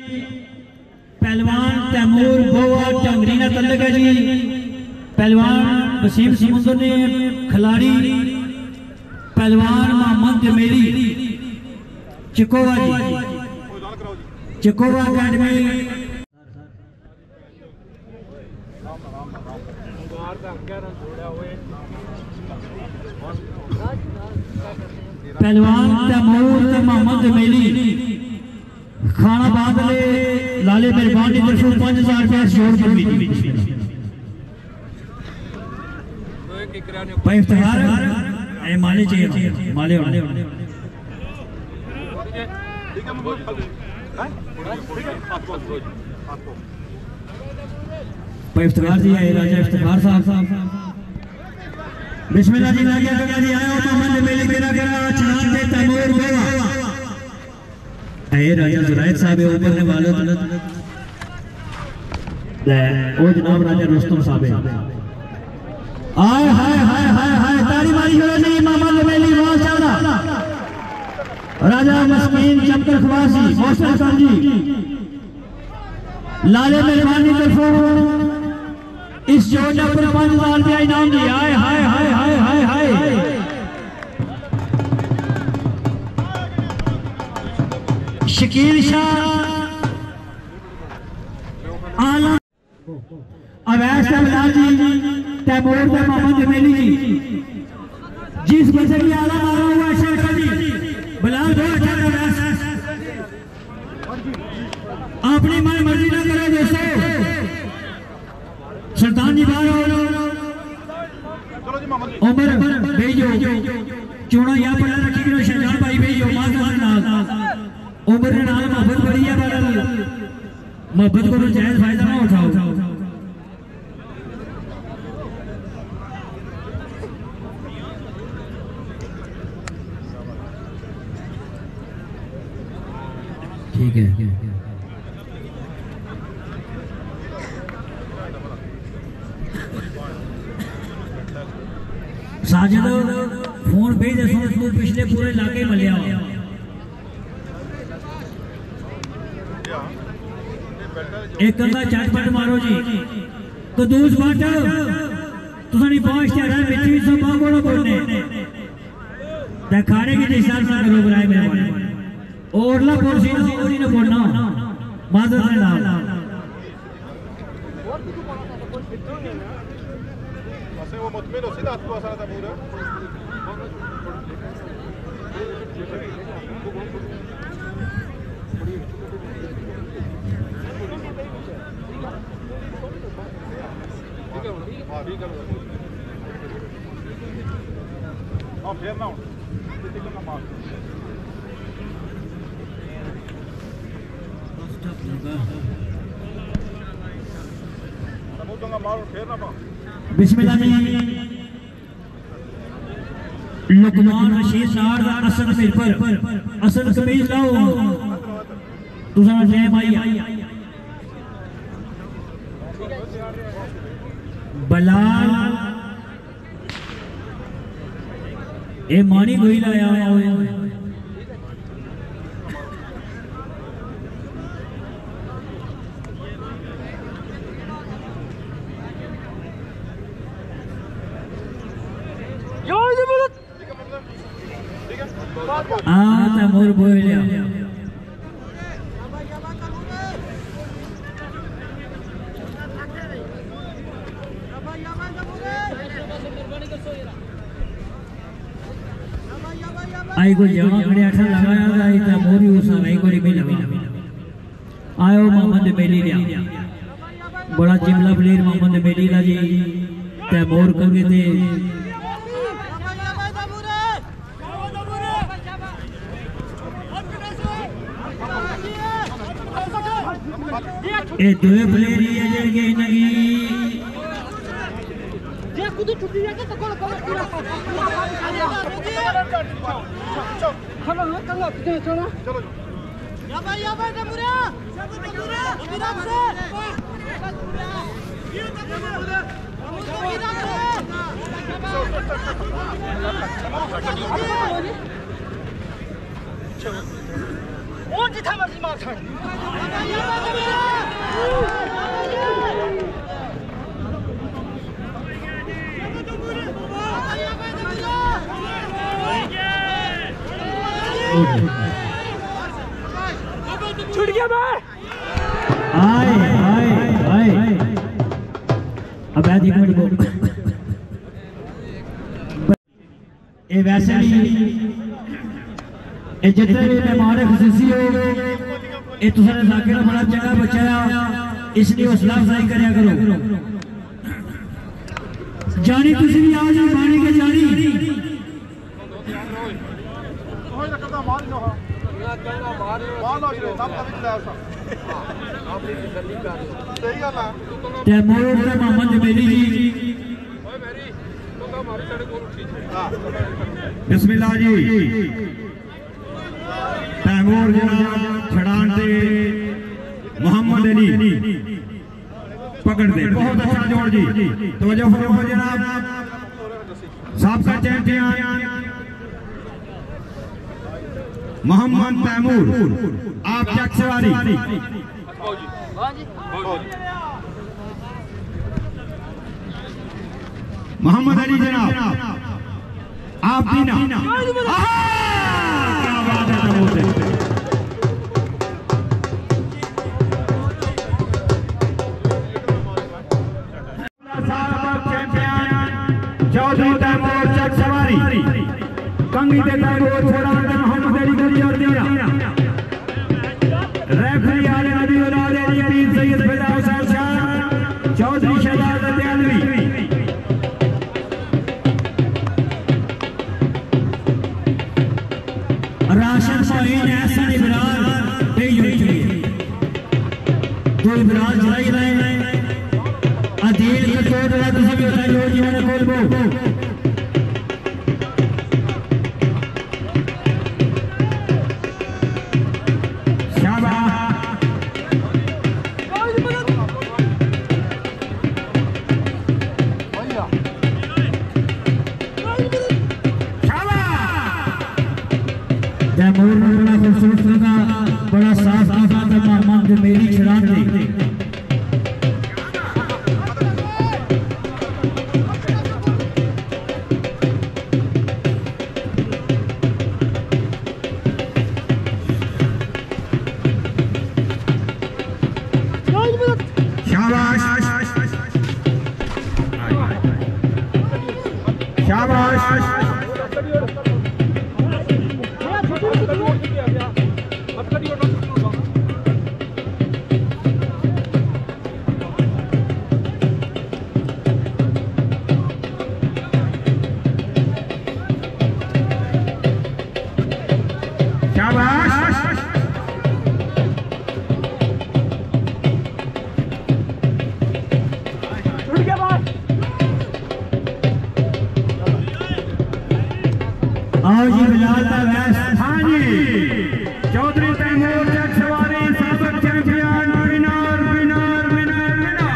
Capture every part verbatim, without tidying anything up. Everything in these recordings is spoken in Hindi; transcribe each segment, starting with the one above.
पहलवान तैमूर गोवा टंगरी ना तल्लक है जी। पहलवान वसीम समुंदर ने खिलाड़ी पहलवान मोहम्मद जमेली चिकोवा जी, चिकोवा अकेडमी। पहलवान तैमूर मोहम्मद जमेली खाना बादले लाले मेहरबान की तरफ पांच हजार रुपया जोड़ कर भाई इफ्तिखार माले चाहिए माले वाले भाई इफ्तिखार जी आए राजा इफ्तिखार साहब बिस्मिल्लाह जी लगे लगे जी आया मोहम्मद मेले केरा केरा चनान दे तैमूर गोवा ए राजा जुरैद साहब ऊपर ने वाले ले ओ जनाब राजा रुस्तम साहब आय हाय हाय हाय हाय ताली मारी करो जी मोहम्मद मेली माशाअल्लाह। राजा मस्कीन चमकर खवासी मौसम खान जी लाले मेहरबानी तरफों इस योजना पर पांच हजार रुपया इनाम दी। हाय हाय हाय हाय हाय हाय शकील शाह आलम अवैस बिलाल जी तैमूर से मोहम्मद जमेली जी जिस बच्चे की आला मारा हुआ है शेख जी बिलाल दो अच्छा अवैस अपनी मन मर्जी ना करो दोस्तों। सुल्तान जी बाहर उमर भेजो चूड़ा या पड़ा रखी करो शहजान भाई भेजो माजर नाल उमर ने नाल मोहब्बत बड़ी है बड़ा मोहब्बत को जायज फायदा ना उठाओ। ठीक है साजिद फोन भेज दे सुन पिछले पूरे इलाके में लिया एक कंधा चटपट मारो जी कदूस बट तुसानी पांच ध्याड़ा विच भी सब बागोड़ा बोलने खाने की हिसाब से करो बुराए मेहरबानी ओरला कुर्सी ना ओरी ने बोलना मादर से नाम वो मुतमिन उसी रात को आसाना था पूरा हाँ फिर ना बिस्मिल्लाह जी लुकमान रशीद नार दा असल मेरे पर असल कमीज लाओ तुसा टाइम आई बलाल ए मानी कोई लाया हुआ हाँ तैमूर बोल लिया आई को जमा खड़े अठा लगाया था आई तैमूर ही उस आई को भी लगा आयो मोहम्मद मेली लिया बड़ा चिमला प्लेयर मोहम्मद मेली ला जी तैमूर करके थे ए दोए प्लेयर ही है जेके नगी जे खुद छुट्टी जाके तो कोल कोल पूरा खलो खलो चलो चलो या भाई या भाई तमुरा सब तमुरा विराट से ये तमुरा विराट से ਉਹ ਜਿੱਥੇ ਮਰਜ਼ੀ ਮਾਰ ਛੱਡ छुट गया बाहर आए आए आए अब एक मिनट को ये वैसे भी ये जितने भी मेहमान खुसूसी हो ये तुसाने जाकिर बड़ा चंगा बचाया इसलिए हौसला अफजाई करया करो जानी तुसी भी आज बाणी के जानी तैमूर ते मोहम्मद जमेली जी बिस्मिल्लाह जी तैमूर जनाब छड़ान ते मोहम्मद अली पकड़ दे बहुत अच्छा जोड़ जी तवज्जो फरमाओ जनाब साबका चैंपियन मोहम्मद तैमूर आप चक सवारी मोहम्मद अली जनाब आप दीना क्या बात है तैमूर से चौधरी तैमूर चक सवारी कंगी दे तैमूर छोड़ा मोहम्मद अली गली और दीना रेफरी आले नबी औलाद अली अमीन सैयद फिदा हुसैन शाह चौधरी शहजाद दयालवी राशन मोइन ऐसा इबरार बेयूं चाहिए तो इबरार जलाई रहे अदील का कोड रहा तुझे भी बताइए और जीवन खोल बो तैमूर ने बड़ा खूबसूरत लगा बड़ा साफ लगा था मोहम्मद जमेली छड़ान दे शाबाश शाबाश आओ जी बिलाल दा वैस हां जी चौधरी तैमूर चक सवारी साबिक champion winner winner winner winner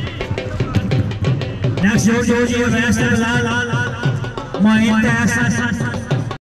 next जो जो वैस बिलाल मोइन दा ऐसा